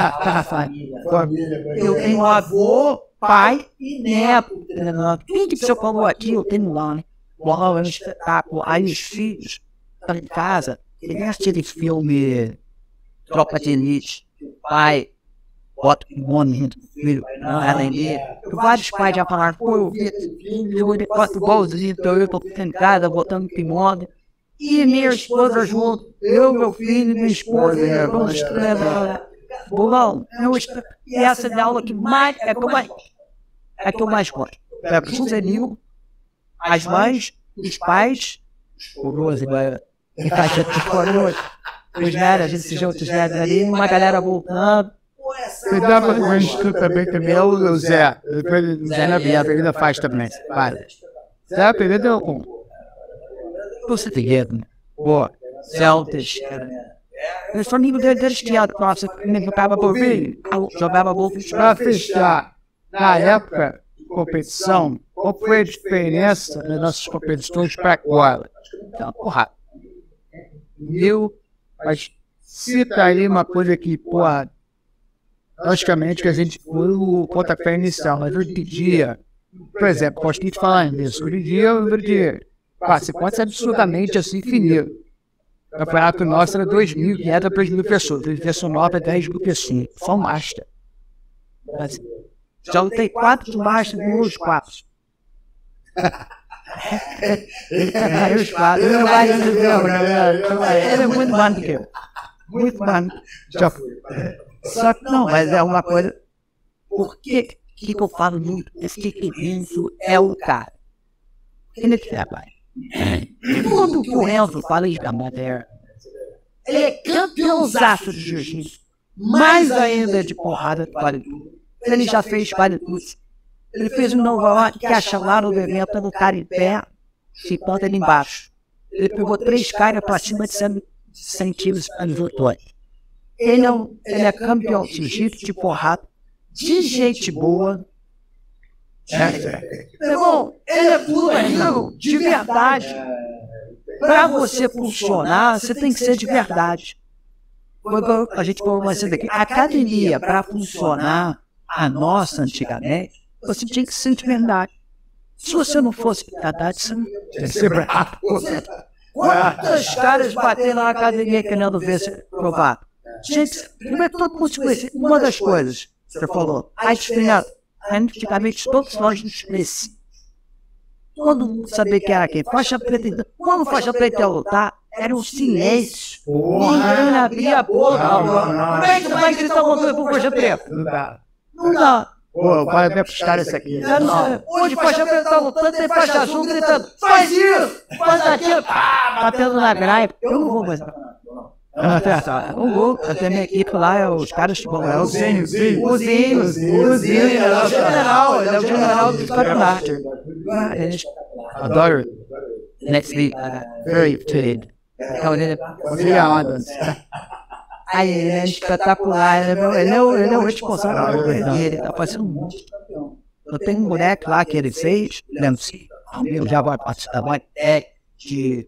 Speaker 2: eu tenho avô, pai e neto. Tudo que você falou aqui, eu tenho lá, né? Uau, é um espetáculo. Aí os filhos estão em casa, ele assiste aquele filme Tropa de Elite. O pai bota um nome do filho, além dele. Vários pais já falaram, pô, eu vi esse filho, ele bota igualzinho, então eu tô em casa, botando pimenta. E minha esposa junto, eu, meu filho e minha esposa. Bom, e essa é a aula que mais é que eu mais gosto. É pro juvenil, as mães, os pais, o Rose, e caixa de coroas, os velhos, a gente se junta os velhos ali, uma galera voltando.
Speaker 1: Você dá pra um instituto também, o Zé. O Zé na vida, ele ainda faz também. Vai. Zé, aprendeu com.
Speaker 2: Você tem medo, né? Pô, Celtas. Eu sou amigo deles que me jogava por mim, jogava bola.
Speaker 1: Pra fechar, na época de competição, qual foi a diferença das nossas competições para agora?
Speaker 2: Então, porra.
Speaker 1: Mas cita aí uma coisa que, porra, logicamente que a gente foi o pontapé inicial, mas hoje em dia, por exemplo, gosto de falar nisso, hoje em dia, você pode ser absurdamente assim infinito. O campeonato nosso era 2.500 para 2.000 pessoas. A divisão nova é 10.000 pessoas. Só master. Mas, já lutei 4 master com os 4. Os 4. Eu não vai ele é muito bom do que eu. Muito bom. Já fui. Só que não, mas é uma coisa. Por que eu falo muito? Esse Enzo é o cara. Ele trabalha. Quando o Enzo fala isso da matéria, ele é campeãozaço de jiu-jitsu. Mais ainda de porrada de vale tudo. Ele já fez vale tudo. Ele fez um novo que acha lá no evento, no cara em pé, se bota ali embaixo. Ele pegou 3 caras para cima de 100 quilos para os outros. Ele é campeão de jiu-jitsu de porrada, de gente boa. Meu irmão, ele é puro amigo, de verdade. Para você funcionar, você tem que ser de verdade. A gente falou mais cedo aqui, a academia, para funcionar, a nossa antigamente, você tinha que ser de verdade. Se você não fosse de verdade, você não tinha que ser bravo. Quantos caras bateram na academia querendo ver se provado? Gente, primeiro todo mundo se conhece. Uma das coisas, você falou, a diferença, antigamente todos nós nos conhecíamos. Todo mundo sabia que era quem. Faixa preta. Quando faixa preta ia lutar, era um silêncio. Ninguém abria a boca. Como é que tu vai gritar uma coisa por faixa preta? Não dá.
Speaker 2: Pô, vai ver pros caras isso aqui.
Speaker 1: Hoje faixa preta tá lutando, tem faixa azul gritando, faz isso, faz aquilo, batendo na grade. Eu não vou mais. Não vou, até minha equipe lá é os caras que vão. É o Zinho, ele é o general do campeonato. Adoro. Next week, very fitted. Aí ele é espetacular, ele é o responsável por ele, tá fazendo um monte de campeão. Eu tenho um moleque lá que ele fez, lembra-se, já vai participar, vai de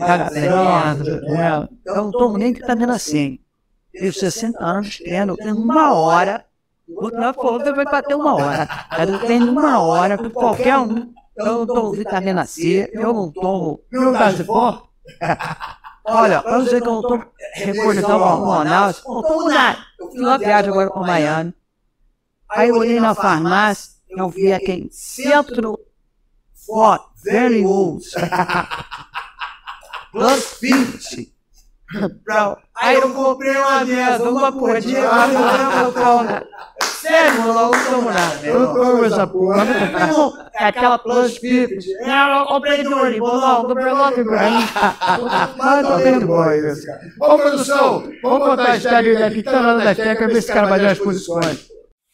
Speaker 1: eu não tô nem que tá vendo assim. Tenho 60 anos, treino, tenho 1 hora, o outro lá falou que vai bater 1 hora. Eu tenho 1 hora com qualquer um. Eu não tô vitamina C, eu não tomo Gazipó. Olha, eu sei que eu não tô recolhendo hormonal, não tomo nada. Eu fui lá viagem agora com o Miami. Aí eu olhei na farmácia, eu vi aqui em Centro Fort, Very Old. Plus 20. Aí eu comprei uma mesa, uma porradinha, sério, eu não tomo nada. Eu não tomo essa porra. É aquela Plus 50. Eu comprei do Oribolão, do Berlão, mas tô vendo bom isso, cara. Ô, produção, vamos botar a história aqui, tá na da técnica, ver se esse cara vai dar as posições.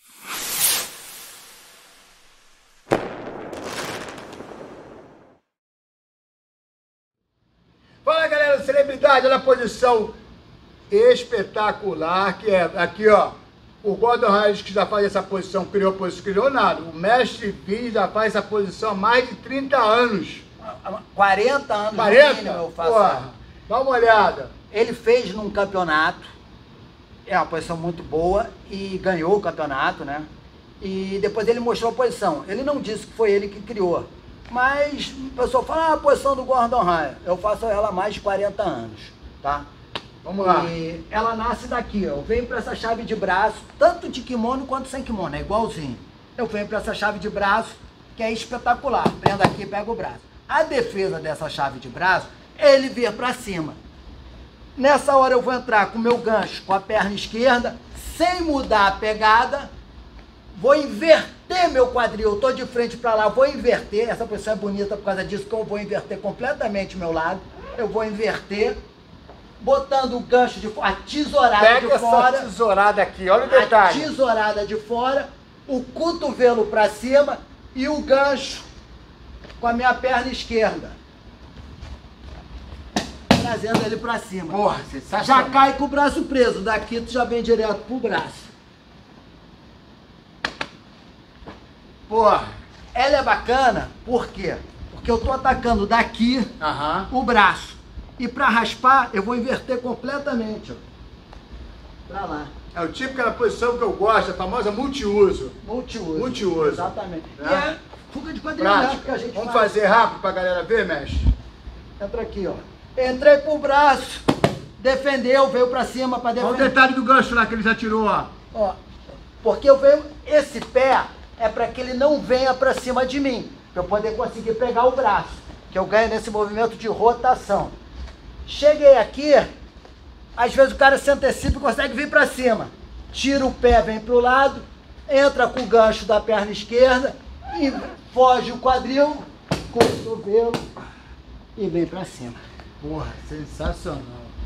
Speaker 1: Fala, galera, celebridade, olha a posição espetacular, que é aqui, ó. O Gordon Ryan, que já faz essa posição, criou nada. O mestre Vini já faz essa posição há mais de 30 anos.
Speaker 3: 40 anos
Speaker 1: 40?
Speaker 3: No mínimo eu faço.
Speaker 1: Porra, dá uma olhada.
Speaker 3: Ele fez num campeonato, é uma posição muito boa, e ganhou o campeonato, né? E depois ele mostrou a posição. Ele não disse que foi ele que criou. Mas o pessoal fala, a posição do Gordon Ryan. Eu faço ela há mais de 40 anos, tá?
Speaker 1: Vamos lá.
Speaker 3: E ela nasce daqui, ó. Eu venho para essa chave de braço, tanto de kimono quanto sem kimono, é igualzinho. Eu venho para essa chave de braço, que é espetacular. Prendo aqui e pego o braço. A defesa dessa chave de braço é ele vir para cima. Nessa hora eu vou entrar com o meu gancho com a perna esquerda, sem mudar a pegada. Vou inverter meu quadril, eu tô de frente para lá, vou inverter. Essa posição é bonita por causa disso, que eu vou inverter completamente o meu lado. Eu vou inverter, botando o gancho de fora, a tesourada de fora.
Speaker 1: Pega essa tesourada aqui, olha o detalhe.
Speaker 3: A tesourada de fora, o cotovelo para cima e o gancho com a minha perna esquerda. Trazendo ele para cima.
Speaker 1: Porra,
Speaker 3: já cai com o braço preso, daqui tu já vem direto pro braço.
Speaker 1: Porra.
Speaker 3: Ela é bacana, por quê? Porque eu tô atacando daqui o braço. E pra raspar, eu vou inverter completamente, ó. Pra lá.
Speaker 1: É o tipo da posição que eu gosto, a famosa multiuso.
Speaker 3: Multiuso. Exatamente.
Speaker 1: Né?
Speaker 3: E é fuga de quadrilha que a gente
Speaker 1: Vamos fazer rápido pra galera ver, mestre?
Speaker 3: Entra aqui, ó. Entrei pro braço. defendeu, veio pra cima pra defender.
Speaker 1: Olha o detalhe do gancho lá que ele já tirou, ó.
Speaker 3: Ó, porque eu venho, esse pé é para que ele não venha para cima de mim, para eu poder conseguir pegar o braço, que eu ganho nesse movimento de rotação. Cheguei aqui, às vezes o cara se antecipa e consegue vir para cima. Tira o pé, vem para o lado, entra com o gancho da perna esquerda e foge o quadril, com o cotovelo e vem para cima.
Speaker 1: Porra, sensacional.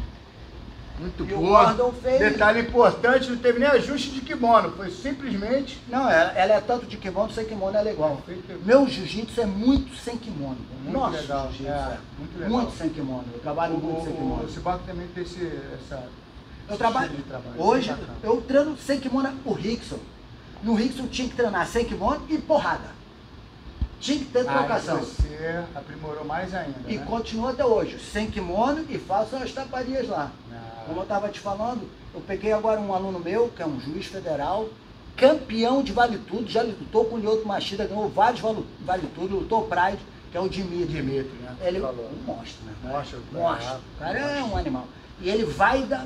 Speaker 1: Muito
Speaker 3: E o
Speaker 1: boa.
Speaker 3: Gordon fez...
Speaker 1: Detalhe importante, não teve nem ajuste de kimono, foi simplesmente...
Speaker 3: Não, ela é tanto de kimono, sem kimono ela é igual. Meu jiu-jitsu é muito sem kimono.
Speaker 1: Muito
Speaker 3: Nossa,
Speaker 1: legal,
Speaker 3: jiu-jitsu
Speaker 1: muito legal.
Speaker 3: muito sem kimono. Eu trabalho muito sem kimono.
Speaker 1: O Sibaco também tem essa...
Speaker 3: Eu trabalho. Hoje eu treino sem kimono o Rickson. No Rickson tinha que treinar sem kimono e porrada. Tinha que ter trocação.
Speaker 1: Você aprimorou mais ainda,
Speaker 3: E
Speaker 1: né?
Speaker 3: continua até hoje, sem kimono e faço as taparias lá. Como eu estava te falando, eu peguei agora um aluno meu, que é um juiz federal, campeão de vale tudo, já lutou com o Lyoto Machida, ganhou vários vale tudo, lutou o Pride, que é o Dimitri.
Speaker 1: Né?
Speaker 3: Ele é um monstro, né?
Speaker 1: Monstro.
Speaker 3: O cara é um animal. E ele vai dar...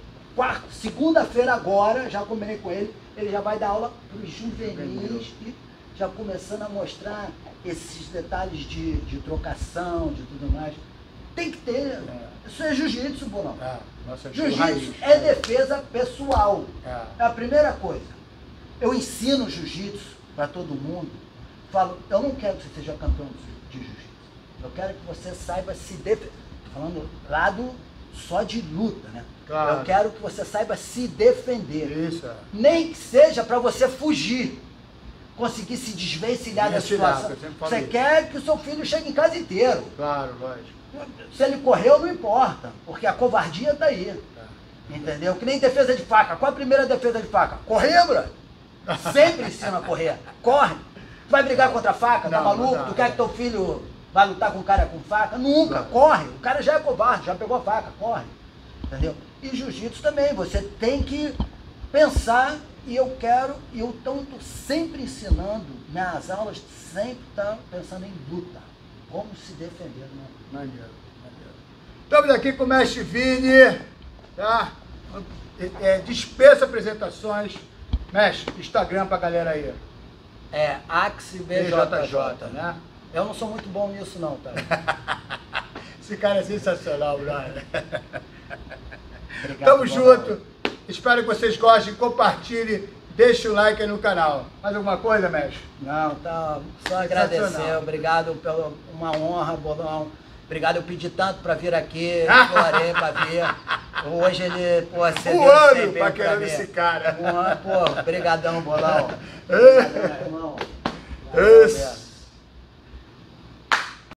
Speaker 3: Segunda-feira agora, já combinei com ele, ele já vai dar aula para os juvenis e já começando a mostrar esses detalhes de trocação, de tudo mais. Tem que ter. Isso é jiu-jitsu, Bolão. Jiu-jitsu é defesa pessoal. É a primeira coisa. Eu ensino jiu-jitsu para todo mundo. Falo, eu não quero que você seja campeão de jiu-jitsu. Eu quero que você saiba se defender. Estou falando lado só de luta, né?
Speaker 1: Claro.
Speaker 3: Eu quero que você saiba se defender.
Speaker 1: Isso.
Speaker 3: Nem que seja para você fugir. Conseguir se desvencilhar da situação. Você quer que o seu filho chegue em casa inteiro.
Speaker 1: Claro, lógico.
Speaker 3: Se ele correu, não importa, porque a covardia tá aí. Entendeu? Que nem defesa de faca. Qual a primeira defesa de faca? Correr, bro. Sempre ensina a correr. Corre. Tu vai brigar contra a faca? Tá maluco? Tu quer que teu filho vai lutar com um cara com faca? Nunca. Corre. O cara já é covarde, já pegou a faca. Corre. Entendeu? E jiu-jitsu também. Você tem que pensar. E eu tô sempre ensinando, minhas aulas sempre estão pensando em luta, como se defender, né?
Speaker 1: Maneiro. Estamos aqui com o mestre Vini, tá? Dispensa apresentações. Mestre, Instagram pra galera aí.
Speaker 3: É AxeBJJ, né? Eu não sou muito bom nisso não, tá?
Speaker 1: Esse cara é sensacional, brother.
Speaker 3: Obrigado,
Speaker 1: Tamo junto. Espero que vocês gostem, compartilhem, deixem o like aí no canal. Mais alguma coisa, mestre?
Speaker 3: Não, tá. Só agradecer. Obrigado pela uma honra, Bolão. Obrigado, eu pedi tanto pra vir aqui, chorei pra vir. Hoje ele, pô, cedeu
Speaker 1: um ano pra querer esse cara.
Speaker 3: Um ano, pô, brigadão, Bolão.
Speaker 1: Isso.